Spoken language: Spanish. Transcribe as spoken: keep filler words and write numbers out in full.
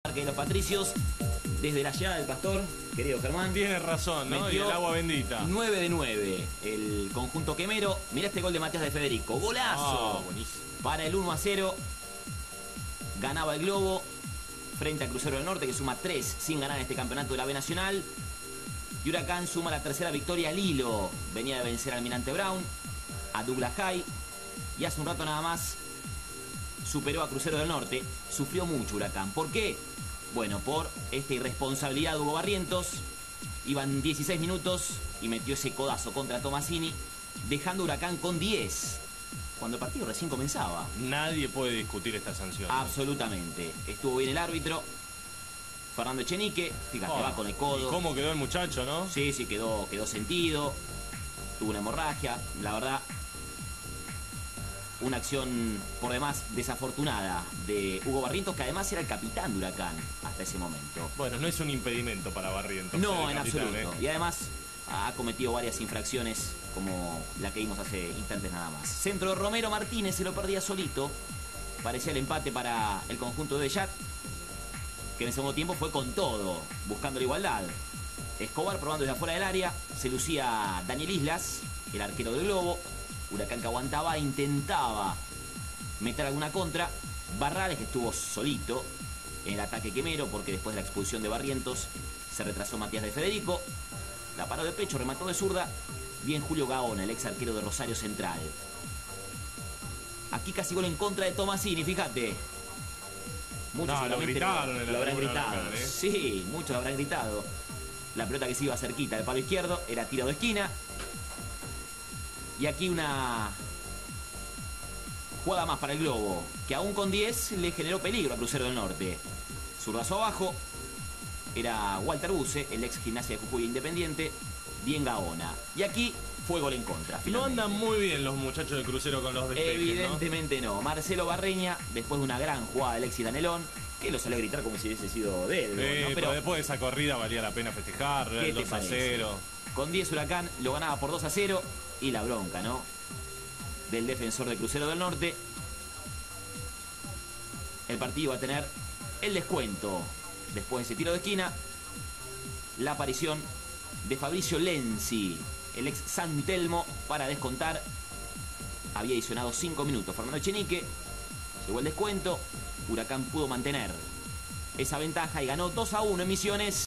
Parque de los Patricios. Desde la llegada del Pastor, querido Germán. Tienes razón, ¿no? Y el agua bendita. nueve de nueve. El conjunto quemero. Mirá este gol de Matías de Federico. Golazo. Oh, buenísimo. Para el uno a cero. Ganaba el Globo frente a Crucero del Norte, que suma tres sin ganar este campeonato de la B Nacional. Y Huracán suma la tercera victoria al hilo. Venía de vencer al Almirante Brown, a Douglas High. Y hace un rato nada más superó a Crucero del Norte. Sufrió mucho Huracán. ¿Por qué? Bueno, por esta irresponsabilidad de Hugo Barrientos. Iban dieciséis minutos y metió ese codazo contra Tomasini, dejando Huracán con diez, cuando el partido recién comenzaba. Nadie puede discutir esta sanción. Absolutamente. Estuvo bien el árbitro, Fernando Echenique. Fíjate, oh, va con el codo. ¿Y cómo quedó el muchacho, no? Sí, sí, quedó, quedó sentido. Tuvo una hemorragia. La verdad, una acción por demás desafortunada de Hugo Barrientos, que además era el capitán de Huracán hasta ese momento. Bueno, no es un impedimento para Barrientos. No, en capitán, absoluto. ¿eh? Y además ha cometido varias infracciones como la que vimos hace instantes nada más. Centro de Romero Martínez, se lo perdía solito. Parecía el empate para el conjunto de Bellac, que en el segundo tiempo fue con todo, buscando la igualdad. Escobar probando desde afuera del área. Se lucía Daniel Islas, el arquero del Globo. Huracán que aguantaba, intentaba meter alguna contra. Barrales, que estuvo solito en el ataque quemero, porque después de la expulsión de Barrientos se retrasó Matías de Federico. La paró de pecho, remató de zurda. Bien Julio Gaona, el ex arquero de Rosario Central. Aquí casi gol en contra de Tomasini, fíjate. Muchos no, lo gritaron en la lo habrán tribuna gritado. Huracán, ¿eh? Sí, muchos lo habrán gritado. La pelota que se iba cerquita del palo izquierdo era tiro de esquina. Y aquí una jugada más para el Globo, que aún con diez le generó peligro a Crucero del Norte. Zurdazo abajo. Era Walter Buse, el ex Gimnasia de Jujuy Independiente. Bien Gaona. Y aquí fue gol en contra. Finalmente. No andan muy bien los muchachos de Crucero con los despejes, Evidentemente no. no. Marcelo Barreña, después de una gran jugada de Alexis Danelón, que lo salió a gritar como si hubiese sido de él. Sí, ¿no? Pero, pero después de esa corrida valía la pena festejar, el dos a cero. Con diez Huracán lo ganaba por dos a cero. Y la bronca, ¿no? Del defensor de Crucero del Norte. El partido va a tener el descuento. Después de ese tiro de esquina, la aparición de Fabricio Lenzi, el ex San Telmo, para descontar. Había adicionado cinco minutos Fernando Echenique. Llegó el descuento. Huracán pudo mantener esa ventaja y ganó dos a uno en Misiones.